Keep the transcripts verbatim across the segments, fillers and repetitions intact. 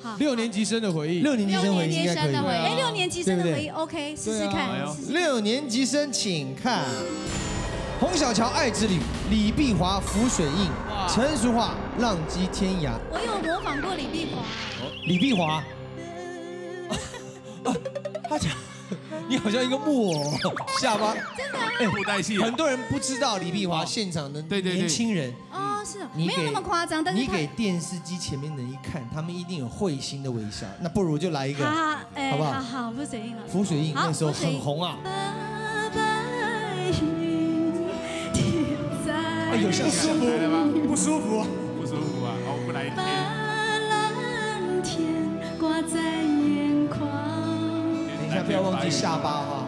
六年级生的回忆， 六年级生回忆应该可以。 哎，六年级生的回忆 ，OK， 试试看。 六年级生，请看。洪小乔爱之旅，李碧华浮水印，陈淑桦浪迹天涯。 我有模仿过李碧华。 李碧华。他讲，你好像一个木偶，下巴。 真的啊？ 布袋戏。 很多人不知道李碧华现场的年轻人。 哦，是，没有那么夸张，但是你给电视机前面的人一看，他们一定有会心的微笑。那不如就来一个，好不好？ 好好，浮水印了。 浮水印那时候很红啊。哎，有些不舒服，不舒服， 不舒服啊！哦，不来一天。 等一下，不要忘记下巴啊。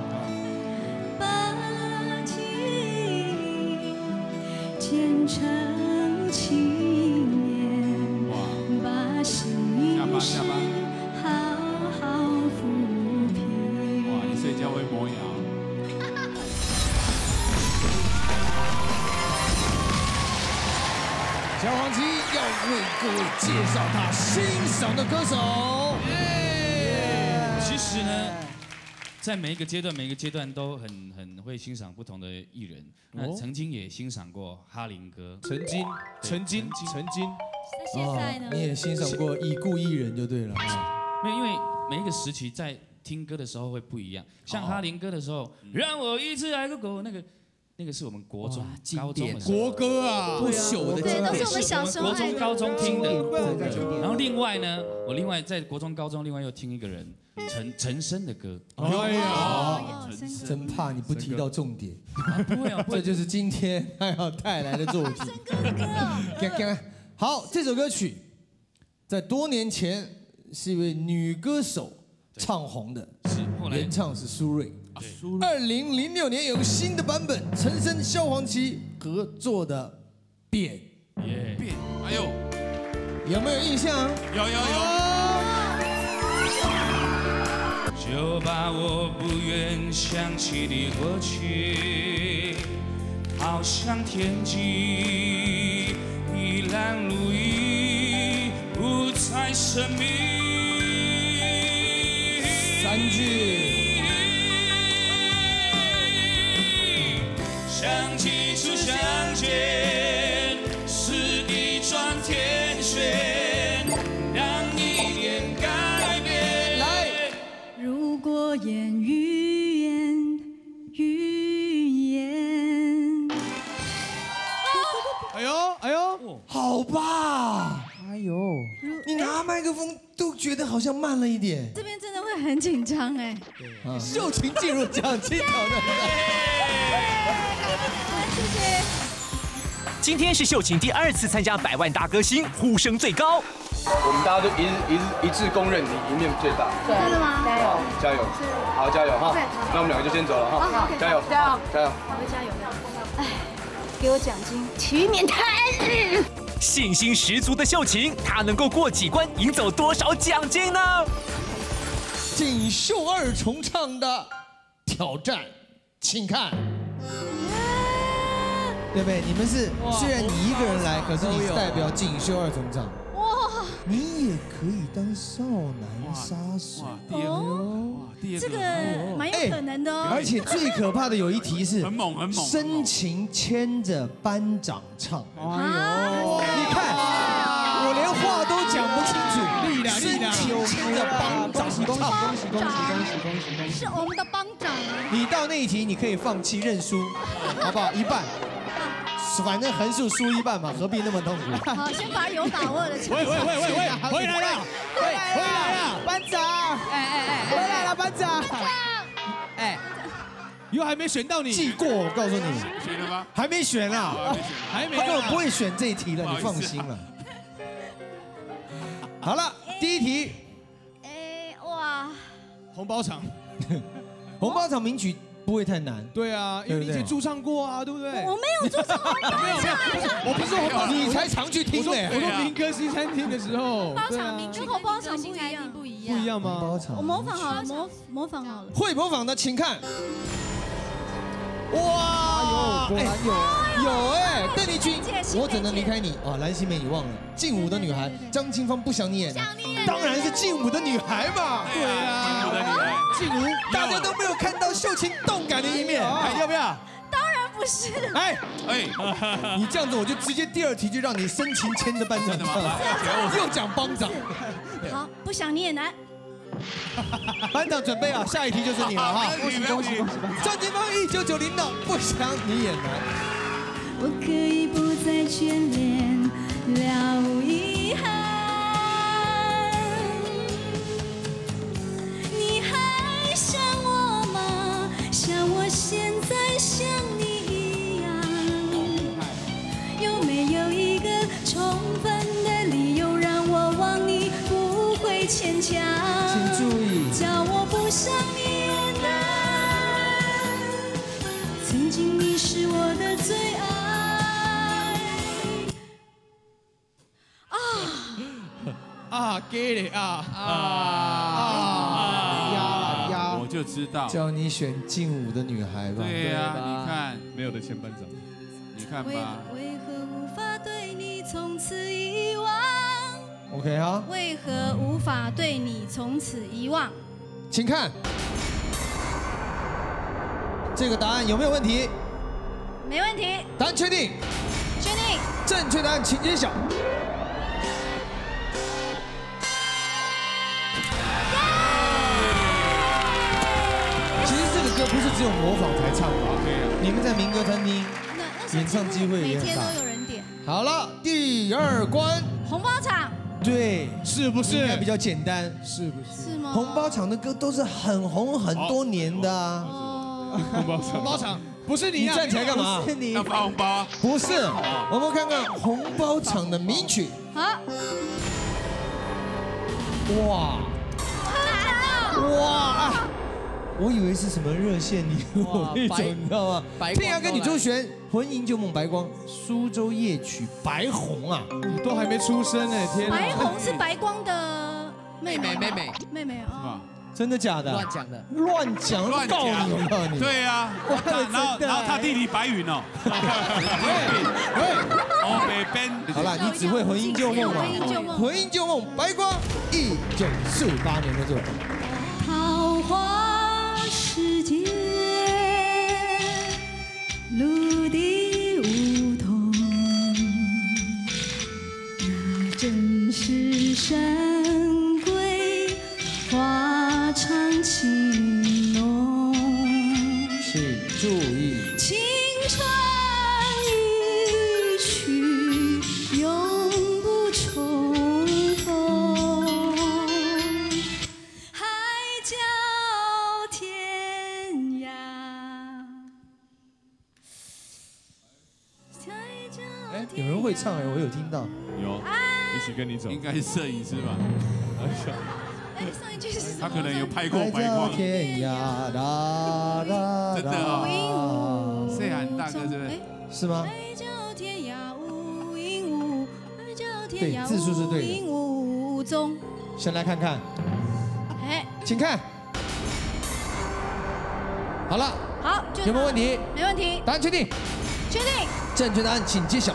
虔诚纪念，把心事好好抚平。 哇，你睡觉会磨牙。 小黄旗要为各位介绍他欣赏的歌手。 其实呢，在每一个阶段，每一个阶段都很很会欣赏不同的艺人。那曾经也欣赏过哈林哥， 曾经，曾经，曾经。 那现在呢？ 你也欣赏过已故艺人就对了。 没有，因为每一个时期在听歌的时候会不一样。像哈林哥的时候，让我一直爱个狗，那个。那个是我们国中、高中的国歌啊， 不朽的经典， 都是我们小时候国中、高中听的。然后另外呢，我另外在国中、高中另外又听一个人陈陈升的歌。 哎呀， 真怕你不提到重点。 不会啊， 这就是今天他要带来的作品。 陈哥的歌哦。 好，这首歌曲在多年前是一位女歌手唱红的，原唱是苏芮。二零零六年有个新的版本，陈升、萧煌奇合作的《变》。 变，哎呦， 有没有印象？ 有有有。 就把我不愿想起的过去，好像天际一览无遗，不再神秘。 三句。 像几处相见，是一转天旋，让一点改变。 来， 如果言语言语言。 哎呦哎呦， 好吧。哎呦，你拿麦克风都觉得好像慢了一点。 这边真的会很紧张哎。 秀琴进入奖金挑战赛。 谢谢。 今天是秀琴第二次参加百万大歌星，呼声最高。 我们大家都一一一致公认你赢面最大。 真的吗？加油！ 加油！好，加油哈！那我们两个就先走了哈。加油！ 加油！ 加油！ 我会加油的。哎，给我奖金，体育免谈。 信心十足的秀琴，她能够过几关，赢走多少奖金呢？ 锦绣二重唱的挑战，请看。对不对？你们是虽然你一个人来，可是你是代表锦绣二重唱。哇！你也可以当少男杀手。 哦，这个蛮有可能的哦。 而且最可怕的有一题是很猛很猛， 深情牵着班长唱。哎呦！你看，我连话都讲不清楚。力量力量，深情牵着班长唱。 恭喜恭喜恭喜恭喜恭喜恭喜！是我们的帮长。 你到那一题，你可以放弃认输，好不好？一半。反正横竖输一半嘛，何必那么痛苦？ 好，先把有把握的。 喂喂喂喂喂，回来了，回来了，班长，哎哎哎，回来了，班长，哎，又还没选到你， 记过，我告诉你， 选了吗？ 还没选啊， 还没， 他根本不会选这一题了，你放心了。好了，第一题， 哎哇， 红包场， 红包场名曲。不会太难， 对啊，因为你以前驻唱过啊，对不对？ 我没有驻唱红包场， 没有没有，我不是红包， 你才常去听嘞。 我说民歌西餐厅的时候， 包场名跟红包场不一样，不一样， 不一样吗？ 包场， 我模仿好了，模模仿好了。 会模仿的请看。哇，有有有哎，邓丽君，我怎能离开你？哦，蓝心湄你忘了，劲舞的女孩，张清芳不想你演，当然是劲舞的女孩嘛。 对啊，劲舞的女孩， 劲舞，大家都没有看到秀琴动感的一面，要不要？ 当然不是。 哎哎， 你这样子，我就直接第二题就让你深情牵着班长唱，又讲班长。 好，不想你也难。 班长准备啊，下一题就是你了哈！ 恭喜恭喜恭喜！ 张清芳一九九零的《不想你也难》。 我可以不再眷恋，了无遗憾。你还想我吗？像我现在想你一样。有没有一个充分的理由让我忘你，不会牵强？ 请注意， 叫我不想你也难。曾经你是我的最爱。啊啊，给你啊啊啊呀！我就知道， 叫你选劲舞的女孩吧。 对呀，你看没有的前班长， 你看吧。 为何无法对你从此遗忘 ？OK 啊。 为何无法对你从此遗忘？ 请看这个答案有没有问题？ 没问题。 答案确定？ 确定。 正确答案请揭晓。其实这个歌不是只有模仿才唱的，你们在民歌餐厅演唱机会也很大。 每天都有人点。 好了，第二关红包场。 对， 是不是？ 应该比较简单， 是不是？ 是吗？ 红包场的歌都是很红很多年的啊。 红包场，红包场，不是你， 你站起来干嘛？ 是你要发红包？ 不是，我们看看红包场的名曲。 好。 哇！哇！我以为是什么热线礼物那种，你知道吗？天涯跟女周璇，魂萦旧梦白光，苏州夜曲白虹啊， 你都还没出生呢，天！ 白虹是白光的妹妹，妹妹，妹妹啊。 真的假的？ 乱讲的， 乱讲， 乱告你，我告你。 对呀，然后然后他弟弟白云哦，哦北边。 好了，你只会魂萦旧梦嘛？魂萦旧梦，白光，一九四八年的作品。 桃花世界，陆地梧桐，那真是神归花长情浓。 请注意， 青春一去永不重逢，海角天涯。 哎，有人会唱哎，我有听到。 有，一起跟你走。 应该是摄影师吧？ 哎，上一句是什么？ 他可能有拍过白光。 天涯，哒哒， 真的哦。谁喊大哥是不是？ 是吗？ 海角天涯无影无，海角天涯对，字数是对的。 无影无踪。 先来看看， 哎， 请看。好了， 好， 有没有问题？ 没问题。 答案确定？ 确定。 正确答案请揭晓。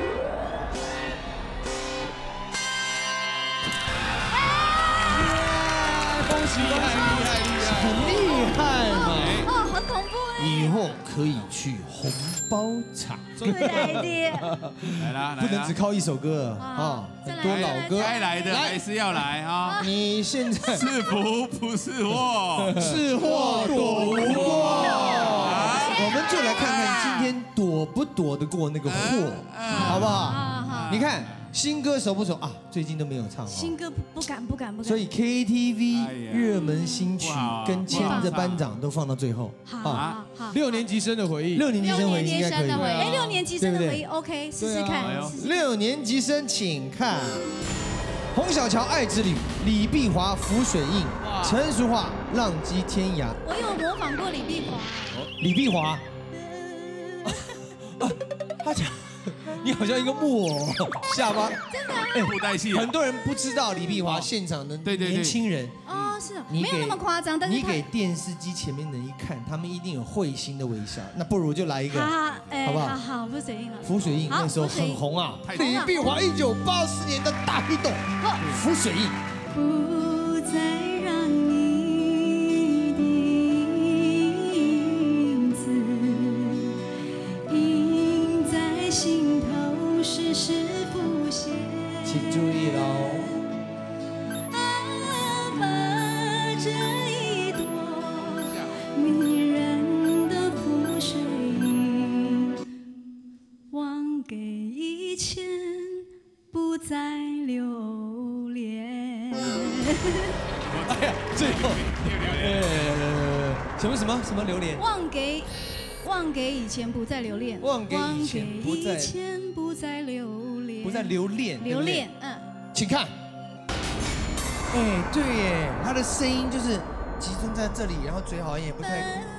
恭喜，厉害，厉害，厉害， 很厉害嘛！ 哦，很恐怖哎。 以后可以去红包场。 对的。 来啦， 不能只靠一首歌啊，很多老歌。 该来的还是要来啊！ 你现在是福不是祸， 是祸躲不过。我们就来看看今天躲不躲得过那个祸，好不好？你看新歌熟不熟啊？最近都没有唱哦。 新歌不敢不敢不敢。 所以 K T V 热门新曲跟牵着班长都放到最后。 好，好。 六年级生的回忆， 六年级生回忆应该可以。 哎，六年级生的回忆 OK， 试试看。 六年级生请看。洪小乔《爱之旅》，李碧华《浮水印》，陈淑桦《浪迹天涯》。 我有模仿过李碧华。 李碧华。他讲，你好像一个木偶，下巴。 真的。 哎， 布袋戏。 很多人不知道李碧华现场的年轻人。 哦，是啊，没有那么夸张，但是你给电视机前面的人一看，他们一定有会心的微笑。那不如就来一个，好不好？ 好好，浮水印了。 浮水印那时候很红啊，李碧华一九八四年的大黑洞，浮水印。 哎呀，最后，呃，什么什么什么榴莲？ 忘给，忘给以前不再留恋， 忘给以前不再以前不再留恋， 不再留恋， 留恋，嗯， 请看。哎，对耶，他的声音就是集中在这里，然后嘴好像也不太。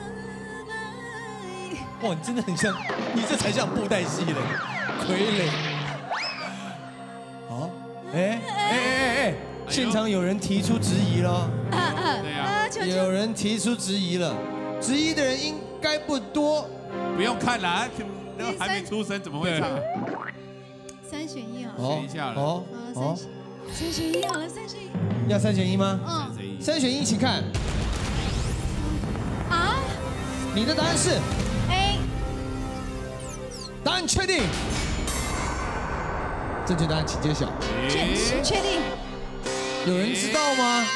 哇，你真的很像，你这才像布袋戏嘞，傀儡。好，哎哎哎哎，现场有人提出质疑了。 啊啊， 对呀， 有人提出质疑了，质疑的人应该不多。 不用看啦，都还没出生，怎么会唱？ 三选一哦。 选一下了。 哦哦，三选一好了，三选一。 要三选一吗？ 嗯。 三选一，请看。 啊？ 你的答案是 A。 答案确定。正确答案请揭晓。 确确定。 有人知道吗？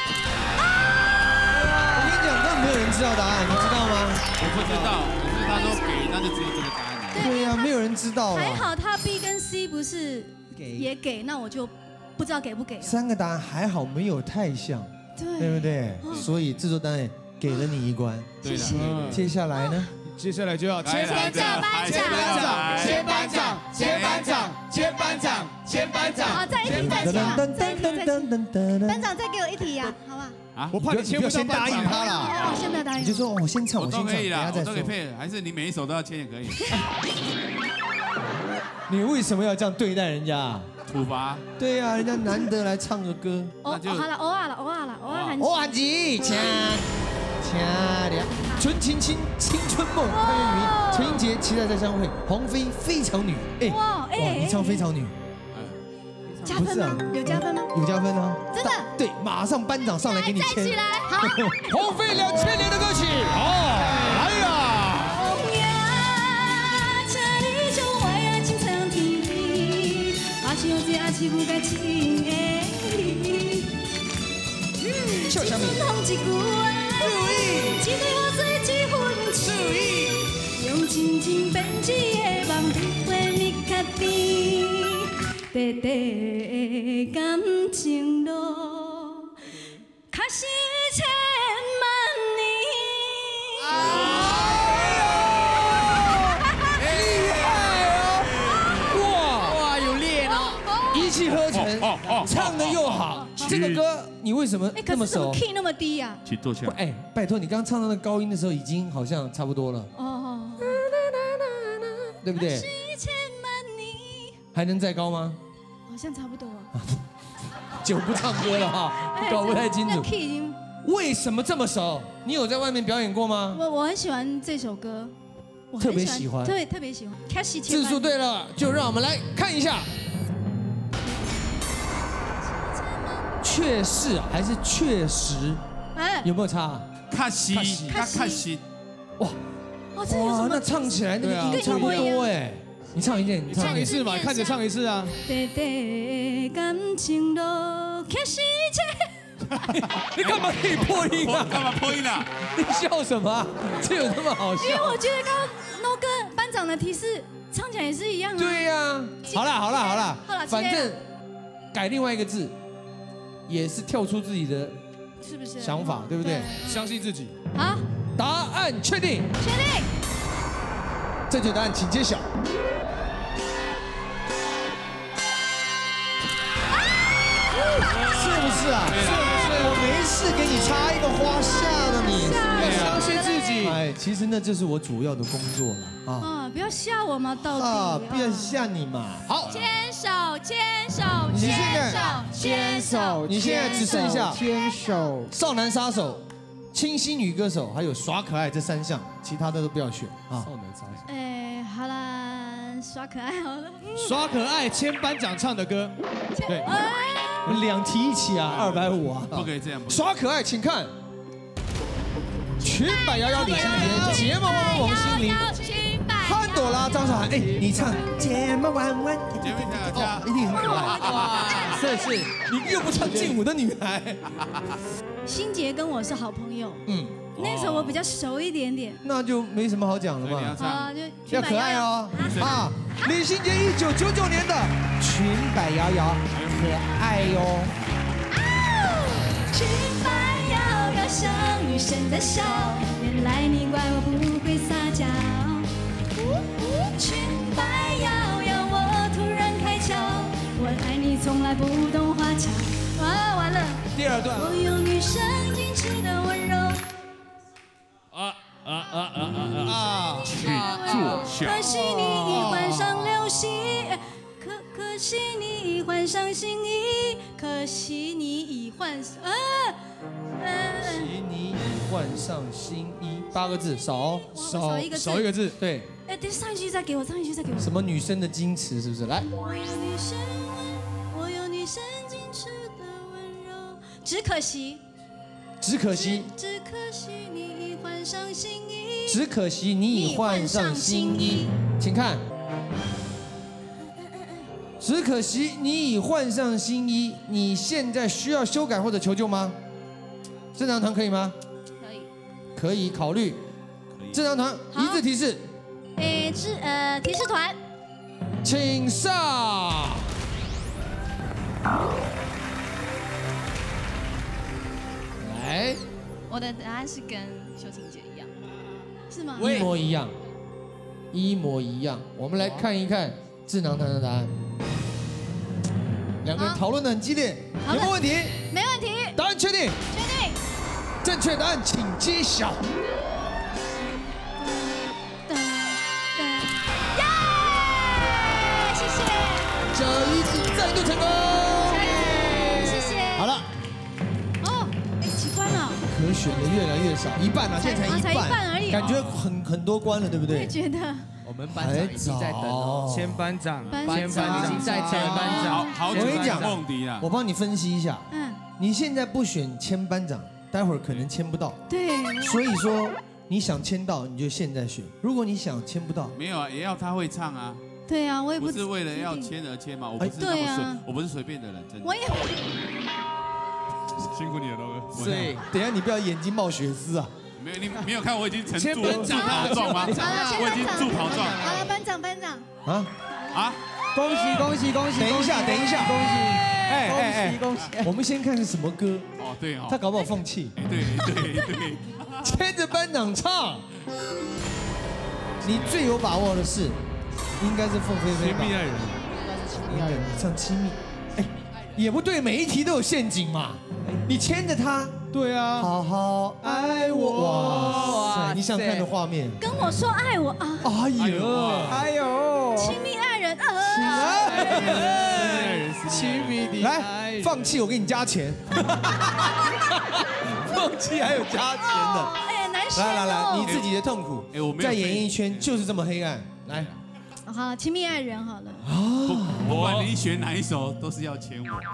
我跟你讲，根本没有人知道答案，你知道吗？ 我不知道，可是他说给，那就只有这个答案。 对呀，没有人知道啊。 还好他 B 跟 C 不是也给，那我就不知道给不给。 三个答案还好没有太像，对不对？所以制作单位给了你一关。 对的。 接下来呢？ 接下来就要接班长， 接班长，接班长，接班长，接班长，接班长。 好，再一题，再一题，再一题，再一题。班长再给我一题呀，好吧？ 啊， 我怕你签不上答应他了。 哦，现在答应。 你就说我先唱，我先唱， 可以啦， 等下再说。 我都可以配，还是你每一首都要签也可以。 你为什么要这样对待人家？ 处罚。 对呀，人家难得来唱个歌。 哦，好了，偶尔了，偶尔了，偶尔喊。 偶尔几，掐掐的。纯情青青春梦，潘越云、陈英杰期待再相会。黄飞非常女，哎，哇，你唱非常女， 加分吗？有加分吗？ 有加分啊！ 真的？ 对，马上班长上来给你签。 起来，好。 黄飞两千年的歌曲，哦，来呀！笑什么？注意，注意， 用真情编织的梦，为你确定，短短的感情路，卡是千万年。 厉害哦！哇哇，有练哦，一气呵成，唱的又好。这个歌你为什么那么熟 ？key 那么低呀？ 请坐下。 哎，拜托，你刚刚唱到那高音的时候，已经好像差不多了。哦。对不对？还能再高吗？ 好像差不多。 久不唱歌了哈，搞不太清楚。 key 已经。 为什么这么熟？你有在外面表演过吗？ 我我很喜欢这首歌， 特别喜欢， 对，特别喜欢。 字数对了，就让我们来看一下。确实还是确实？哎，有没有差？ 卡西，卡卡西， 哇哇，那唱起来那个音差不多哎。你唱一遍，你唱一次嘛，看着唱一次啊。 你干嘛可以破音啊？ 干嘛破音啊？ 你笑什么？这有那么好笑？ 因为我觉得刚刚 No 哥班长的提示唱起来也是一样啊。 对呀，好啦好啦好啦，反正改另外一个字，也是跳出自己的， 是不是想法，对不对？ 相信自己。 好， 答案确定。 确定。 正确答案请揭晓。是不是啊？是不是？我没事给你插一个花，吓了你，是不是？ 相信自己。 哎，其实那就是我主要的工作了啊。 啊，不要吓我嘛，到底。 啊，不要吓你嘛。好， 牵手，牵手， 牵手，牵手。 你现在只剩下牵手、 少男杀手、清新女歌手，还有耍可爱这三项，其他的都不要选啊。 少男杀手。 哎，好啦，耍可爱好了。 耍可爱，签班长唱的歌。对。 两题一起啊，二百五啊！ 不可以这样。 耍可爱，请看。裙摆摇摇李心洁，睫毛弯弯王心凌，潘朵拉张韶涵。哎，你唱睫毛弯弯，哦，一定很可爱。哇，是是，你又不唱劲舞的女孩。 心洁跟我是好朋友，嗯，那时候我比较熟一点点。 那就没什么好讲了嘛。 啊，就要可爱哦。啊，李心洁一九九九年的《裙摆摇摇》。可爱哟！ 现在笑，原来你怪我不会撒娇。裙摆摇摇，我突然开窍，我爱你从来不懂花俏。啊，完了。 第二段。 我有女生矜持的温柔。 啊啊啊啊啊啊！ 请坐下。 可惜你已换上流行，可可惜你已换上新衣，可惜你已换上啊。 可惜你已换上新衣，八个字，少少一个字， 少一个字， 对。 哎，等上一句再给我，上一句再给我。 什么女生的矜持是不是？来。 我有女生，我有女生矜持的温柔，只可惜， 只可惜， 只可惜你已换上新衣， 只可惜你已换上新衣，请看。只可惜你已换上新衣，你现在需要修改或者求救吗？正常团可以吗？ 可以， 可以考虑。正常团一字提示。 诶，是呃提示团， 请上。来， 我的答案是跟秀琴姐一样，是吗？ 一模一样，一模一样。我们来看一看智囊团的答案。两个人讨论的很激烈，有没有问题？ 没问题。 答案确定？ 确定。 正确答案请揭晓。这一次再度成功， 谢谢。 好了， 哦，哎，几关了？ 可选的越来越少，一半了，现在才一才一半而已， 感觉很很多关了，对不对？ 我也觉得。 我们班长已经在等哦，签班长， 班班长已经在签班长。 好， 我跟你讲， 梦迪啊， 我帮你分析一下。 嗯， 你现在不选签班长，待会儿可能签不到。 对。 所以说，你想签到，你就现在选；如果你想签不到， 没有啊，也要他会唱啊。 对啊，我也不是为了要签而签嘛，我不是那么随，我不是随便的人，真的。 我也。 辛苦你了，龙哥。 所以，等一下你不要眼睛冒血丝啊！ 没有，你没有看我已经成助助跑状吗？我已经助跑状。 好了，班长，班长。 啊啊！恭喜恭喜恭喜！ 等一下，等一下， 恭喜！ 哎哎哎，恭喜！ 我们先看是什么歌。 哦，对哦。 他搞不好放弃。 对对对。 牵着班长唱。你最有把握的是。应该是凤飞飞吧？ 亲密爱人， 应该是亲密爱人，唱亲密。哎，也不对，每一题都有陷阱嘛。你牵着他， 对啊， 好好爱我。哇塞，你想看的画面？ 跟我说爱我啊！ 哎呦， 哎呦， 亲密爱人啊！ 亲密的来，放弃我给你加钱。放弃还有加钱的。 哎，难选哦。 来来来，你自己的痛苦， 哎，我没有在演艺圈就是这么黑暗。来。 好，亲密爱人好了。 不不管你选哪一首，都是要签我。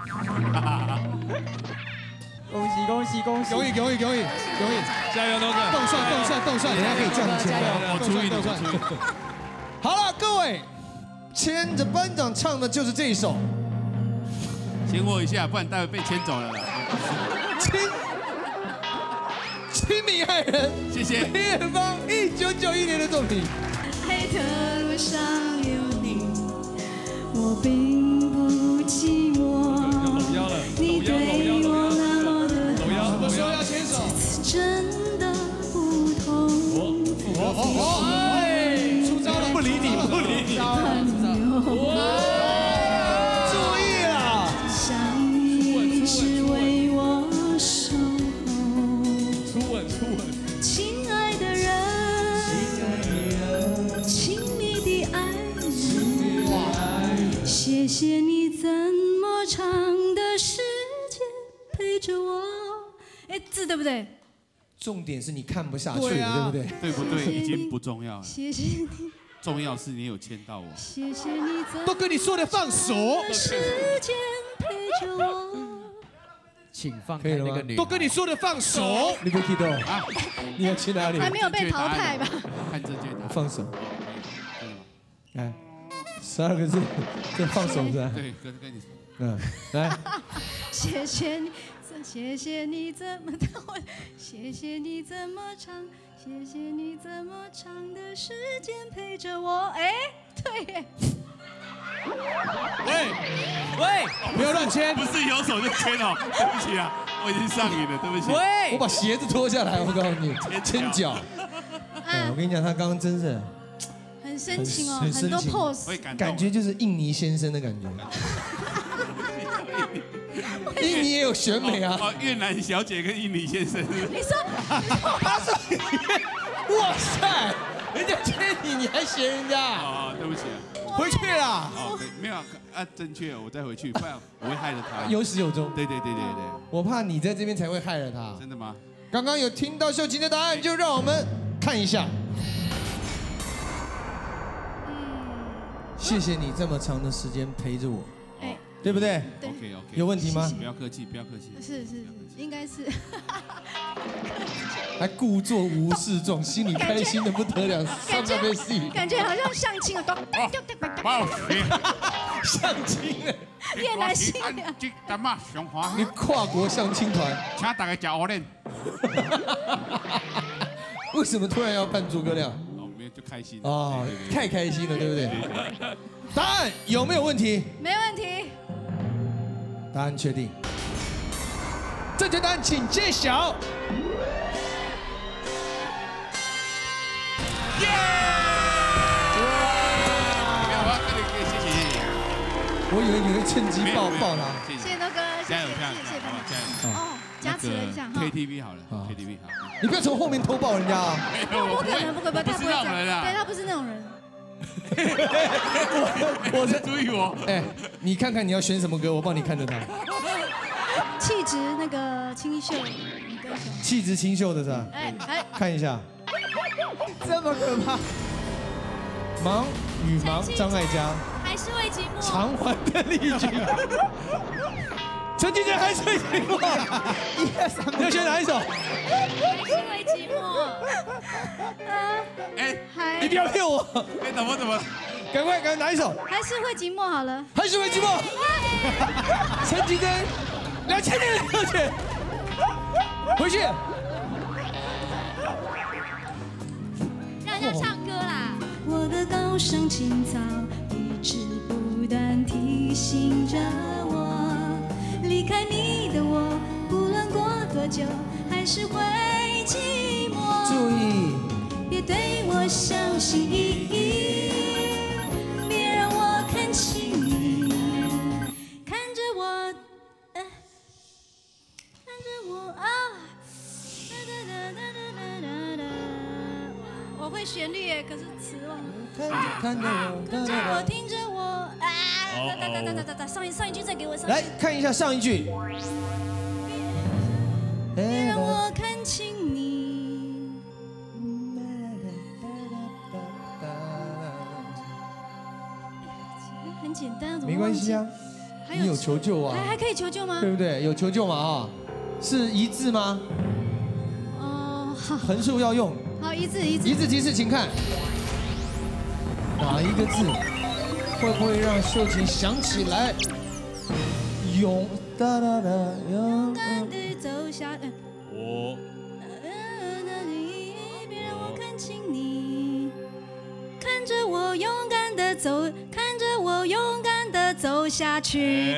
恭喜恭喜恭喜！ 容易容易容易容易， 加油，龙哥！ 动算动算动算， 人家可以赚钱的。 我出一点，我出一点。 好了，各位，牵着班长唱的就是这一首。 签我一下，不然待会被牵走了啦。 亲亲密爱人， 谢谢。 梅艳芳一九九一年的作品。 爱的路上有你，我并不寂寞。你对我那么的好， 什么时候要牵手？ 这次真的不同。 哎，出招了！ 不理你，不理你。注意了， 相遇是为我守候。 初吻，初吻。 亲爱的人。谢谢你这么长的时间陪着我。哎，字对不对？ 重点是你看不下去了，对不对？ 对不对？已经不重要了。 谢谢你。 重要是你有牵到我。 谢谢你这都跟你说的放手。 时间陪着我。 请放开那个女。 都跟你说的放手。 你被踢到啊？你要去哪里？ 还没有被淘汰吧？ 看正确答案。 放手。来。十二个字，这放手是吧？ 对，跟跟你说。 嗯，来。 谢谢你，谢谢你这么长，谢谢你这么长，谢谢你这么长的时间陪着我。哎，对耶。 喂喂，不要乱牵， 不是有手就牵哦，对不起啊，我已经上瘾了，对不起。 喂， 我把鞋子脱下来，我告诉你，牵脚。 嗯我跟你讲，他刚刚真是很深情哦， 很很多深情 pose， 感觉就是印尼先生的感觉。印尼也有选美啊！ 哦，越南小姐跟印尼先生。 你说， 他是哇塞，人家牵你，你还嫌人家？ 哦，对不起啊。 回去啦。 哦，对，没有啊，正确，我再回去，不然我会害了他。 有始有终。 对对对对对。 我怕你在这边才会害了他。 真的吗？ 刚刚有听到秀琴的答案，就让我们看一下。谢谢你这么长的时间陪着我， 哎， 对不对？ 对。 OK OK。 有问题吗？ 不要客气，不要客气。 是是，应该是。 还故作无事状，心里开心的不得了，上那边戏， 感觉好像相亲啊，都相亲哎， 越南新娘。 你跨国相亲团， 请大家加我练。 为什么突然要扮诸葛亮？ 哦，没有就开心哦，太开心了，对不对？答案有没有问题？ 没问题。 答案确定。正确答案请揭晓。 耶！没有，我跟你谢谢谢谢。 我以为你会趁机抱抱他。 谢谢豆哥， 加油加油，好吧，加油。 哦，加持了一下哈。 K T V 好了 ，K T V 好。 你不要从后面偷抱人家啊！ 不可能，不可能，他不是那种人啊。 对，他不是那种人。 我我在注意我。 哎，你看看你要选什么歌，我帮你看着他。 气质那个清秀女歌手。 气质清秀的是吧？ 哎哎， 看一下。 这么可怕。 忙与忙，张艾嘉。 还是会寂寞。 偿还的丽君。陈绮贞还是会寂寞。一二三，你要选哪一首？ 还是会寂寞。 哎， 你不要骗我。 哎，怎么怎么？ 赶快，赶快哪一首？ 还是会寂寞好了。 还是会寂寞。陈绮贞，两千年的歌曲。回去。 让人家唱歌啦。我的高尚情操一直不断提醒着我，离开你的我，不论过多久，还是会寂寞。 注意， 别对我小心翼翼，别让我看清你，看着我，呃、看着我啊。我会旋律耶，可是词忘了。 看着我， 看着我，听着我，啊！哒哒哒哒哒哒，上一上一句再给我上。 来看一下上一句。 别让我看清你。很简单，怎么没关系啊，你有求救啊， 还还可以求救吗？ 对不对？有求救嘛啊？是一字吗？ 哦，好。 横竖要用。 好，一字一字。 一字提示，请看哪一个字会不会让秀琴想起来？勇哒哒哒勇敢地走下。 我。 别让我看清你，看着我勇敢地走，看着我勇敢地走下去。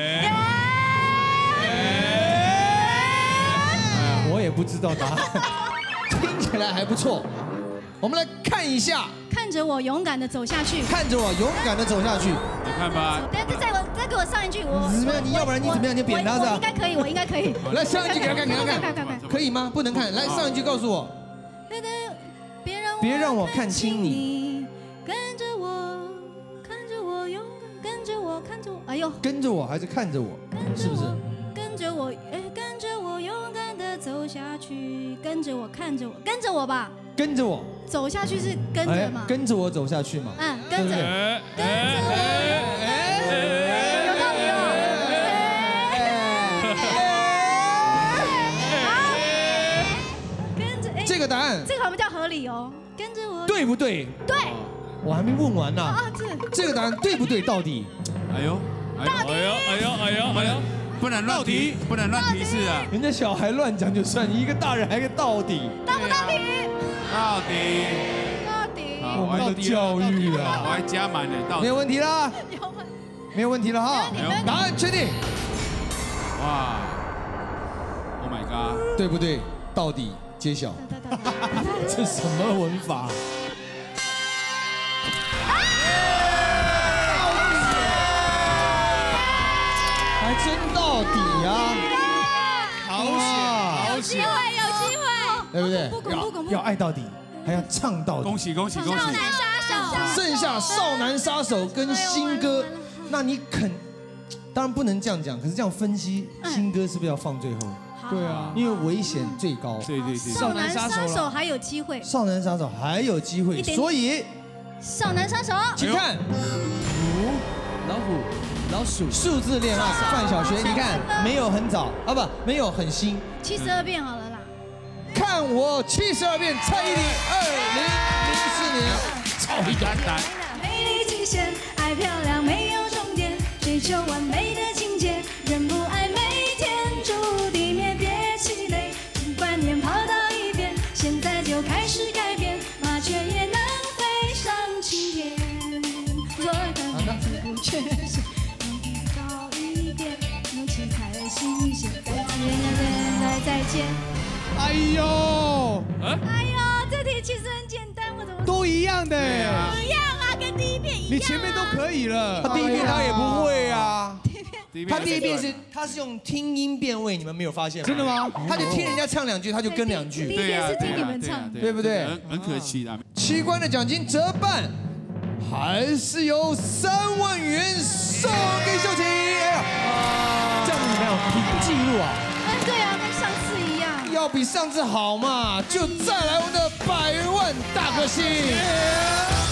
我也不知道答案，听起来还不错。我们来看一下， 看着我勇敢地走下去， 看着我勇敢地走下去。 你看吧。 等下再再我再给我上一句，我怎么样？你要不然你怎么样？你扁他是吧？ 应该可以，我应该可以。 来上一句给他看，给他看，可以吗？不能看。来上一句告诉我。 别让我别让我看清你， 跟着我，看着我勇敢，跟着我，看着我，哎呦， 跟着我还是看着我？是不是？ 跟着我，哎，跟着我勇敢地走下去，跟着我，看着我，跟着我吧。 跟着我走下去是跟着嘛？ 跟着我走下去嘛？ 嗯，跟着，跟着我，有道理哦。跟着， 这个答案， 这个好像叫合理哦。跟着我， 对不对？ 对。 我还没问完呢。 啊，这这个答案对不对？到底？ 哎呦， 到底， 哎呦，哎呦，哎呦，哎呦，不能乱提，不能乱提示啊！ 人家小孩乱讲就算，你一个大人还个到底？ 到不到底？ 到底， 到底， 我们的教育啊， 我还加满了，到底没有问题啦。 没有问题了哈。答案确定。 哇 ！Oh my god！ 对不对？到底揭晓。这什么文法？还真到底呀！ 好险！ 有机会，有机会， 对不对？ 不恐怖，恐怖。 要爱到底，还要唱到底。 恭喜恭喜恭喜！ 少男杀手， 剩下少男杀手跟新歌，那你肯当然不能这样讲，可是这样分析，新歌是不是要放最后？ 对啊， 因为危险最高。 对对对， 少男杀手还有机会， 少男杀手还有机会，所以少男杀手， 请看虎、老虎、老鼠， 数字恋爱，范晓萱，你看没有很早啊，不没有很新， 七十二变好了啦。 看我七十二变，蔡依林，二零零四年，超简单。 美丽极限，爱漂亮没有终点，追求完美的境界，人不爱每天住地面，别气馁，观念抛到一边，现在就开始改变，麻雀也能飞上青天。若当自不缺席，高一点，勇气才新鲜，再见，再再见。 哎呦， 哎呦，这题其实很简单，我怎么都一样的， 一样啊，跟第一遍一样。 你前面都可以了， 他第一遍他也不会啊。 他他第一遍是他是用听音辨位，你们没有发现吗？ 真的吗？ 他就听人家唱两句，他就跟两句。 第一遍是听你们唱， 对不对？ 很可惜的。 七关的奖金折半，还是有三万元送给秀琴。哎呀，这样子怎么样？凭记录啊？ 嗯，对啊，跟上次一样。 要比上次好嘛，就再来我们的百万大歌星。